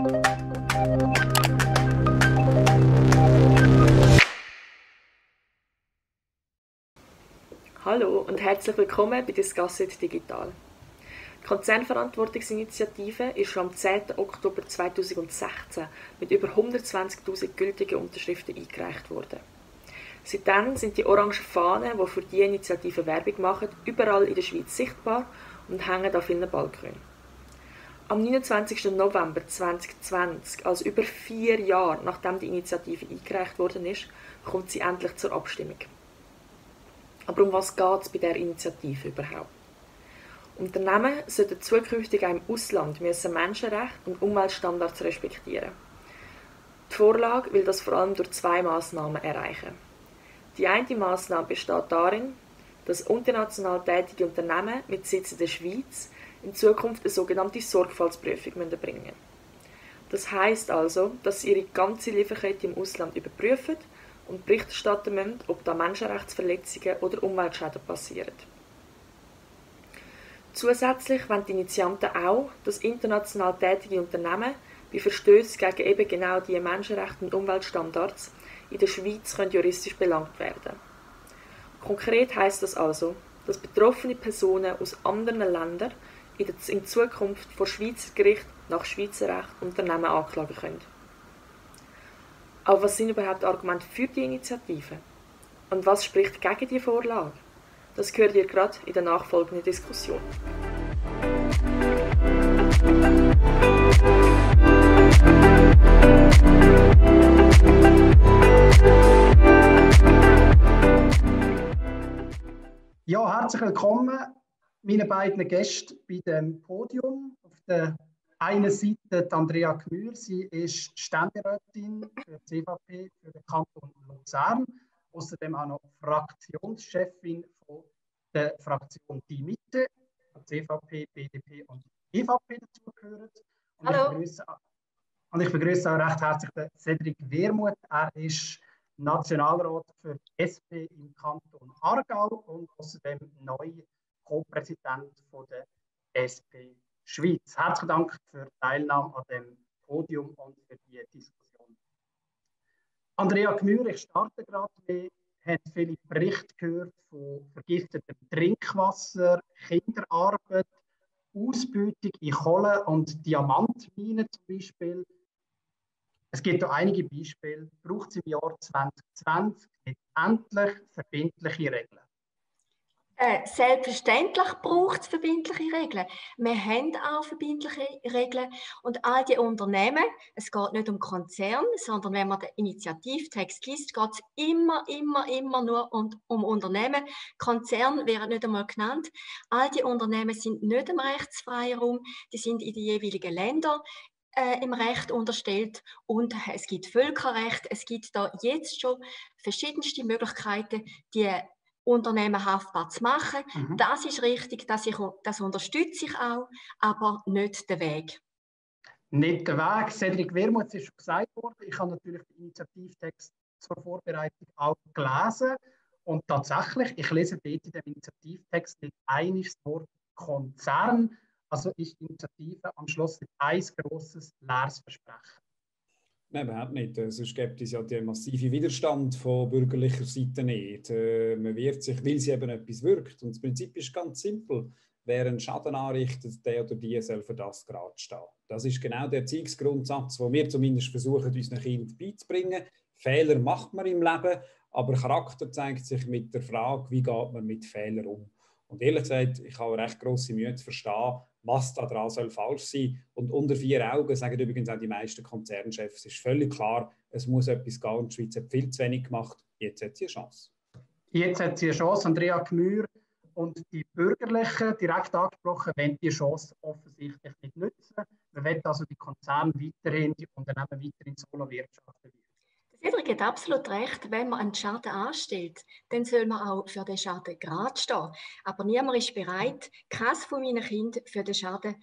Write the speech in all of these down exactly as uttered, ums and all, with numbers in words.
Hallo und herzlich willkommen bei Discussit Digital. Die Konzernverantwortungsinitiative ist schon am zehnten Oktober zweitausendsechzehn mit über hundertzwanzigtausend gültigen Unterschriften eingereicht worden. Seitdem sind die orangen Fahnen, die für diese Initiative Werbung machen, überall in der Schweiz sichtbar und hängen an vielen Balkonen. Am neunundzwanzigsten November zweitausendzwanzig, also über vier Jahre nachdem die Initiative eingereicht worden ist, kommt sie endlich zur Abstimmung. Aber um was geht es bei dieser Initiative überhaupt? Unternehmen sollten zukünftig auch im Ausland müssen Menschenrechte und Umweltstandards respektieren. Die Vorlage will das vor allem durch zwei Massnahmen erreichen. Die eine Massnahme besteht darin, dass international tätige Unternehmen mit Sitz in der Schweiz in Zukunft eine sogenannte Sorgfaltsprüfung erbringen müssen. Das heisst also, dass sie ihre ganze Lieferkette im Ausland überprüfen und Bericht erstatten müssen, ob da Menschenrechtsverletzungen oder Umweltschäden passieren. Zusätzlich wollen die Initianten auch, dass international tätige Unternehmen bei Verstößen gegen eben genau diese Menschenrechte und Umweltstandards in der Schweiz können juristisch belangt werden. Konkret heisst das also, dass betroffene Personen aus anderen Ländern in, der, in Zukunft vor Schweizer Gericht nach Schweizer Recht Unternehmen anklagen können. Aber was sind überhaupt Argumente für die Initiative? Und was spricht gegen die Vorlage? Das hört ihr gerade in der nachfolgenden Diskussion. Ja, herzlich willkommen meine beiden Gäste bei dem Podium. Auf der einen Seite die Andrea Gmür, sie ist Ständerätin für die C V P für den Kanton Luzern, außerdem auch noch Fraktionschefin von der Fraktion Die Mitte, C V P, B D P und E V P dazugehören. Und Hallo. Ich begrüße, und ich begrüße auch recht herzlich den Cedric Wermuth. Er ist Nationalrat für die S P im Kanton Aargau und außerdem neu Co-Präsident der S P Schweiz. Herzlichen Dank für die Teilnahme an dem Podium und für die Diskussion. Andrea Gmür, ich starte gerade. Wir haben viele Berichte gehört von vergiftetem Trinkwasser, Kinderarbeit, Ausbeutung in Kohle- und Diamantminen zum Beispiel. Es gibt auch einige Beispiele. Braucht es im Jahr zwanzig zwanzig nicht endlich verbindliche Regeln? Äh, selbstverständlich braucht es verbindliche Regeln. Wir haben auch verbindliche Regeln und all die Unternehmen, es geht nicht um Konzerne, sondern wenn man den Initiativtext liest, geht es immer, immer, immer nur um, um Unternehmen. Konzern wäre nicht einmal genannt. All die Unternehmen sind nicht im rechtsfreien Raum, die sind in den jeweiligen Ländern äh, im Recht unterstellt und es gibt Völkerrecht, es gibt da jetzt schon verschiedenste Möglichkeiten, die Unternehmen haftbar zu machen. Mhm. Das ist richtig, das, ich, das unterstütze ich auch, aber nicht der Weg. Nicht der Weg. Cedric Wermuth ist schon gesagt worden. Ich habe natürlich den Initiativtext zur Vorbereitung auch gelesen. Und tatsächlich, ich lese dort in dem Initiativtext nicht einiges Wort Konzern. Also ist die Initiative am Schluss ein grosses leeres Versprechen. Nein, überhaupt nicht. Sonst gibt es ja den massiven Widerstand von bürgerlicher Seite nicht. Man wehrt sich, weil sie eben etwas wirkt. Und das Prinzip ist ganz simpel. Wer einen Schaden anrichtet, der oder die soll für das gerade stehen. Das ist genau der Erziehungsgrundsatz, den wir zumindest versuchen, unseren Kindern beizubringen. Fehler macht man im Leben, aber Charakter zeigt sich mit der Frage, wie geht man mit Fehlern um. Und ehrlich gesagt, ich habe recht grosse Mühe zu verstehen, was da dran soll falsch sein. Und unter vier Augen sagen übrigens auch die meisten Konzernchefs, es ist völlig klar, es muss etwas gehen und die Schweiz hat viel zu wenig gemacht. Jetzt hat sie eine Chance. Jetzt hat sie eine Chance, Andrea Gmür. Und die Bürgerlichen, direkt angesprochen, wollen die Chance offensichtlich nicht nutzen. Wir wollen also die Konzerne weiterhin, die Unternehmen weiterhin solo wirtschaften. Cedric hat absolut recht, wenn man einen Schaden anstellt, dann soll man auch für den Schaden gerade stehen. Aber niemand ist bereit, keines von meinen Kindern für den Schaden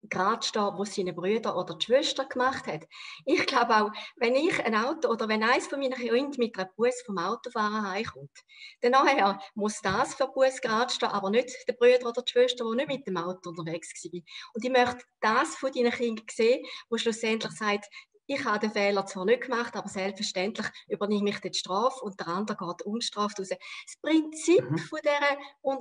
gerade stehen, was seine Brüder oder die Schwester gemacht hat. Ich glaube auch, wenn ich ein Auto oder wenn eins von meinen Kindern mit einem Bus vom Autofahren heimkommt, dann nachher muss das für Bus gerade stehen, aber nicht der Bruder oder die Schwester, die nicht mit dem Auto unterwegs war. Und ich möchte das von deinen Kindern sehen, wo schlussendlich sagt, ich habe den Fehler zwar nicht gemacht, aber selbstverständlich übernehme ich die Strafe und der andere geht ungestraft raus. Das Prinzip Mhm. von dieser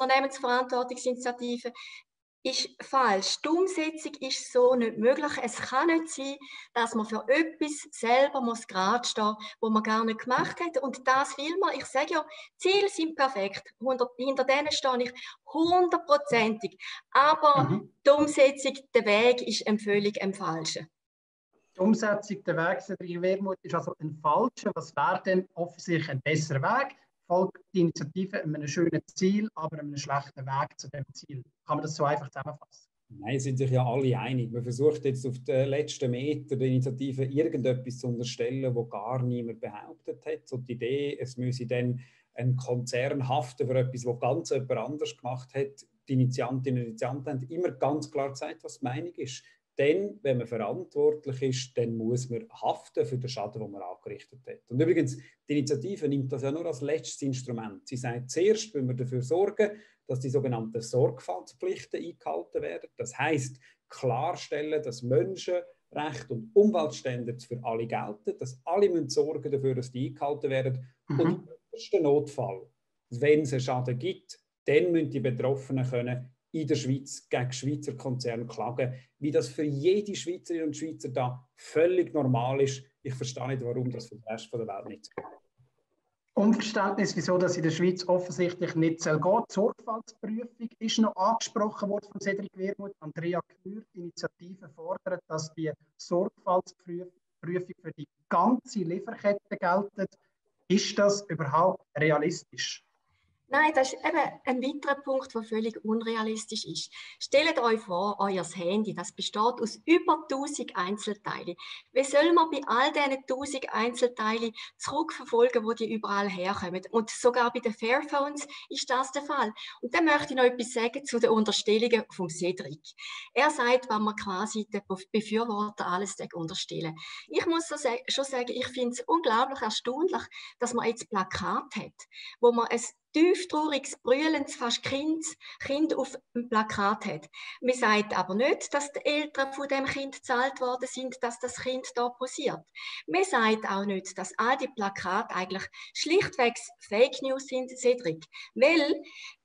Unternehmensverantwortungsinitiative ist falsch. Die Umsetzung ist so nicht möglich. Es kann nicht sein, dass man für etwas selber muss gerade stehen, was man gar nicht gemacht hat. Und das will man. Ich sage ja, Ziele sind perfekt. Hinter denen stehe ich hundertprozentig. Aber Mhm. die Umsetzung, der Weg ist ein völlig ein falscher. Die Umsetzung der Weg, Cedric Wermuth, ist also ein falscher. Was wäre denn offensichtlich ein besserer Weg? Folgt die Initiative einem schönen Ziel, aber einem schlechten Weg zu dem Ziel? Kann man das so einfach zusammenfassen? Nein, sind sich ja alle einig. Man versucht jetzt auf den letzten Meter der Initiative irgendetwas zu unterstellen, wo gar niemand behauptet hat. So die Idee, es müsse dann ein Konzern haften für etwas, was ganz jemand anders gemacht hat. Die Initiantinnen und Initianten haben immer ganz klar gesagt, was die Meinung ist. Denn, wenn man verantwortlich ist, dann muss man haften für den Schaden, den man angerichtet hat. Und übrigens, die Initiative nimmt das ja nur als letztes Instrument. Sie sagt, zuerst müssen wir dafür sorgen, dass die sogenannten Sorgfaltspflichten eingehalten werden. Das heisst, klarstellen, dass Menschenrechte und Umweltstandards für alle gelten, dass alle müssen sorgen dafür, dass die eingehalten werden. Mhm. Und im ersten Notfall, wenn es einen Schaden gibt, dann müssen die Betroffenen können in der Schweiz gegen Schweizer Konzerne klagen, wie das für jede Schweizerin und Schweizer da völlig normal ist. Ich verstehe nicht, warum das für den Rest der Welt nicht so geht. Unverständnis, wieso das in der Schweiz offensichtlich nicht soll gehen. Die Sorgfaltsprüfung ist noch angesprochen worden von Cedric Wermuth. Andrea Knür, die Initiative fordert, dass die Sorgfaltsprüfung für die ganze Lieferkette gilt. Ist das überhaupt realistisch? Nein, das ist eben ein weiterer Punkt, der völlig unrealistisch ist. Stellt euch vor, euer Handy, das besteht aus über tausend Einzelteilen. Wie soll man bei all diesen tausend Einzelteilen zurückverfolgen, wo die überall herkommen? Und sogar bei den Fairphones ist das der Fall. Und dann möchte ich noch etwas sagen zu den Unterstellungen von Cedric. Er sagt, wenn man quasi den Befürworter alles unterstellen. Ich muss so sagen, schon sagen, ich finde es unglaublich erstaunlich, dass man jetzt Plakat hat, wo man es tieftrauriges, brüllendes, fast Kind, Kind auf dem Plakat hat. Man sagt aber nicht, dass die Eltern von dem Kind gezahlt worden sind, dass das Kind da posiert. Man sagt auch nicht, dass all die Plakate eigentlich schlichtweg Fake News sind, Cedric. Weil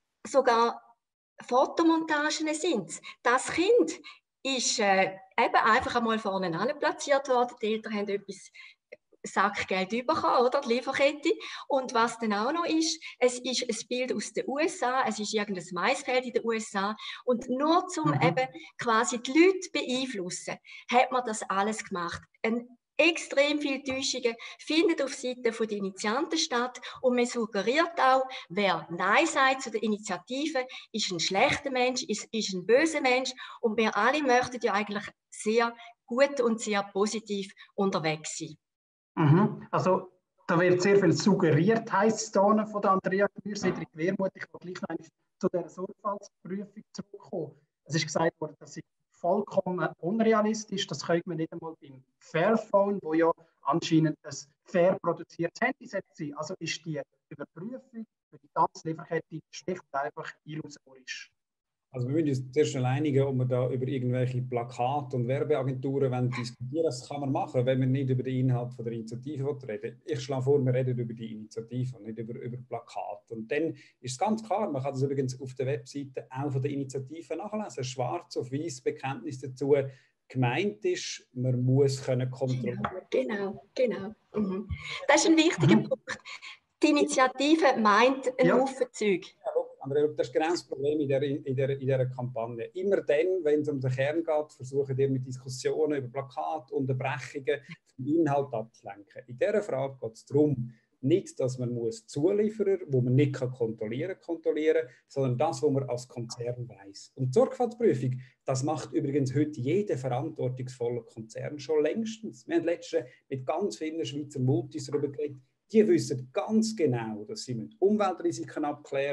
sogar Fotomontagen sind. Das Kind ist äh, eben einfach einmal vorne an platziert worden. Die Eltern haben etwas Sackgeld bekommen, oder? Die Lieferkette. Und was dann auch noch ist, es ist ein Bild aus den U S A, es ist irgendein Maisfeld in den U S A. Und nur zum mhm. eben quasi die Leute beeinflussen, hat man das alles gemacht. Ein extrem viele Täuschungen finden auf Seiten der Initianten statt und man suggeriert auch, wer Nein sagt zu der Initiative, ist ein schlechter Mensch, ist, ist ein böser Mensch und wir alle möchten ja eigentlich sehr gut und sehr positiv unterwegs sein. Mhm. Also da wird sehr viel suggeriert, heisst es von der Andrea Knür, Cedric Wermuth. Ich will gleich noch zu dieser Sorgfaltsprüfung zurückkommen. Es ist gesagt worden, dass sie vollkommen unrealistisch, das könnte man nicht einmal beim Fairphone, wo ja anscheinend ein fair produziertes Handy sein. Also ist die Überprüfung für die ganze Lieferkette schlicht und einfach illusorisch. Also wir müssen uns zuerst einigen, ob wir da über irgendwelche Plakate und Werbeagenturen diskutieren wollen. Das kann man machen, wenn wir nicht über den Inhalt von der Initiative reden. Ich schlage vor, wir reden über die Initiative und nicht über, über Plakate. Und dann ist es ganz klar, man kann das übrigens auf der Webseite auch von der Initiative nachlesen. Schwarz auf weiß Bekenntnis dazu. Gemeint ist, man muss können kontrollieren. Genau, genau. Mhm. Das ist ein wichtiger mhm. Punkt. Die Initiative meint ein ja. Haufen Zeug. Andrea, das ist genau das Problem in dieser, in dieser, in dieser Kampagne. Immer dann, wenn es um den Kern geht, versuchen wir mit Diskussionen über Plakate, Unterbrechungen vom Inhalt abzulenken. In dieser Frage geht es darum, nicht, dass man muss Zulieferer, wo man nicht kann kontrollieren kontrollieren, sondern das, was man als Konzern weiss. Und die Sorgfaltsprüfung, das macht übrigens heute jeder verantwortungsvolle Konzern schon längstens. Wir haben letztens mit ganz vielen Schweizer Multis darüber geredet. Die wissen ganz genau, dass sie Umweltrisiken abklären müssen,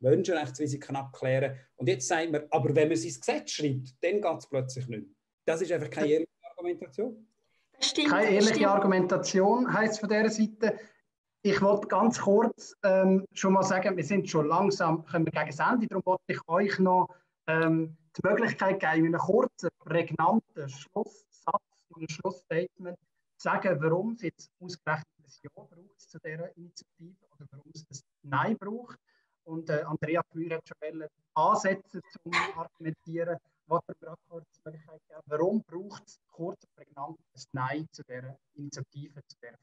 Menschenrechtsrisiken abklären. Und jetzt sagt man, aber wenn man es ins Gesetz schreibt, dann geht es plötzlich nicht mehr. Das ist einfach keine ehrliche Argumentation. Stimmt, keine ehrliche stimmt. Argumentation heisst von dieser Seite. Ich wollte ganz kurz ähm, schon mal sagen, wir sind schon langsam, können wir gegen das Ende, darum wollte ich euch noch ähm, die Möglichkeit geben, in einem kurzen, prägnanten Schlusssatz, in einem Schlussstatement zu sagen, warum es jetzt ausgerechnet ein Ja braucht zu dieser Initiative oder warum es ein Nein braucht. Und äh, Andrea Gmür hat schon Ansätze zum Argumentieren, was er gerade kurz die Möglichkeit geben. Warum braucht es kurz und prägnant ein Nein zu dieser Initiative, zu dieser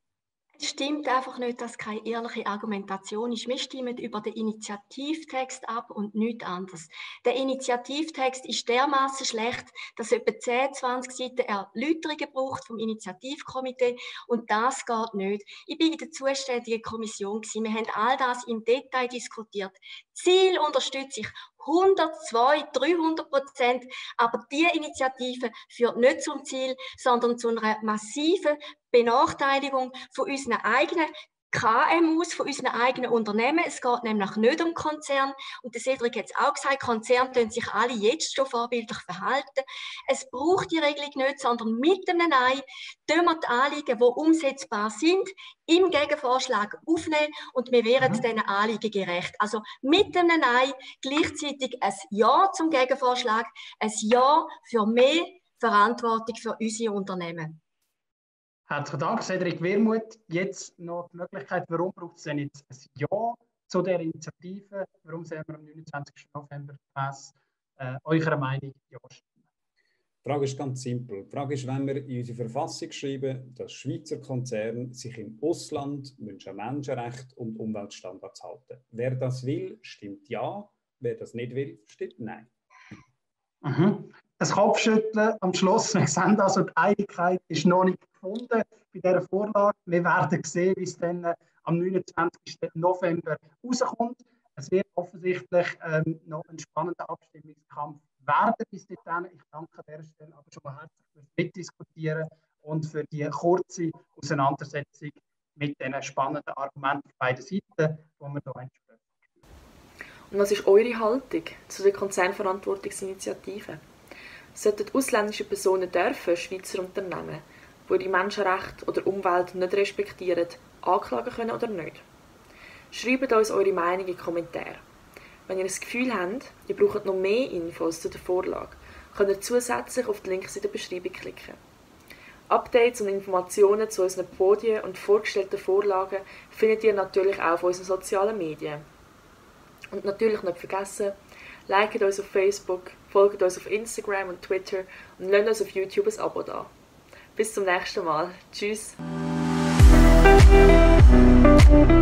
Es stimmt einfach nicht, dass es keine ehrliche Argumentation ist. Wir stimmen über den Initiativtext ab und nichts anderes. Der Initiativtext ist dermaßen schlecht, dass es etwa zehn, zwanzig Seiten Erläuterungen braucht vom Initiativkomitee und das geht nicht. Ich bin in der zuständigen Kommission gewesen. Wir haben all das im Detail diskutiert. Ziel unterstütze ich hundert, zweihundert, dreihundert Prozent, aber diese Initiative führt nicht zum Ziel, sondern zu einer massiven Benachteiligung von unseren eigenen K M Us, von unseren eigenen Unternehmen. Es geht nämlich nicht um Konzern. Und der Cedric hat es auch gesagt, Konzerne tun sich alle jetzt schon vorbildlich verhalten. Es braucht die Regelung nicht, sondern mit einem Nein tun wir die Anliegen, die umsetzbar sind, im Gegenvorschlag aufnehmen und wir werden mhm. diesen Anliegen gerecht. Also mit einem Nein gleichzeitig ein Ja zum Gegenvorschlag, ein Ja für mehr Verantwortung für unsere Unternehmen. Herzlichen Dank, Cedric Wermuth. Jetzt noch die Möglichkeit, warum braucht es denn jetzt ein Ja zu dieser Initiative? Warum sehen wir am neunundzwanzigsten November gemäss äh, eurer Meinung Ja stimmen? Die Frage ist ganz simpel. Die Frage ist, wenn wir in unsere Verfassung schreiben, dass Schweizer Konzerne sich im Ausland an Menschenrechte und Umweltstandards halten. Wer das will, stimmt Ja. Wer das nicht will, stimmt Nein. Mhm. Ein Kopfschütteln am Schluss. Wir sehen also, die Einigkeit ist noch nicht gefunden bei dieser Vorlage. Wir werden sehen, wie es dann äh, am neunundzwanzigsten November rauskommt. Es wird offensichtlich ähm, noch ein spannender Abstimmungskampf werden bis dahin. Ich danke an dieser Stelle aber schon mal herzlich fürs Mitdiskutieren und für die kurze Auseinandersetzung mit diesen spannenden Argumenten auf beiden Seiten, die wir hier entsprechen. Und was ist eure Haltung zu der Konzernverantwortungsinitiative? Sollten ausländische Personen dürfen Schweizer Unternehmen, die die Menschenrechte oder Umwelt nicht respektieren, anklagen können oder nicht? Schreibt uns eure Meinung in die Kommentare. Wenn ihr das Gefühl habt, ihr braucht noch mehr Infos zu der Vorlage, könnt ihr zusätzlich auf die Links in der Beschreibung klicken. Updates und Informationen zu unseren Podien und vorgestellten Vorlagen findet ihr natürlich auch auf unseren sozialen Medien. Und natürlich nicht vergessen, liket uns auf Facebook, folgt uns auf Instagram und Twitter und lasst uns auf YouTube ein Abo da. Bis zum nächsten Mal. Tschüss.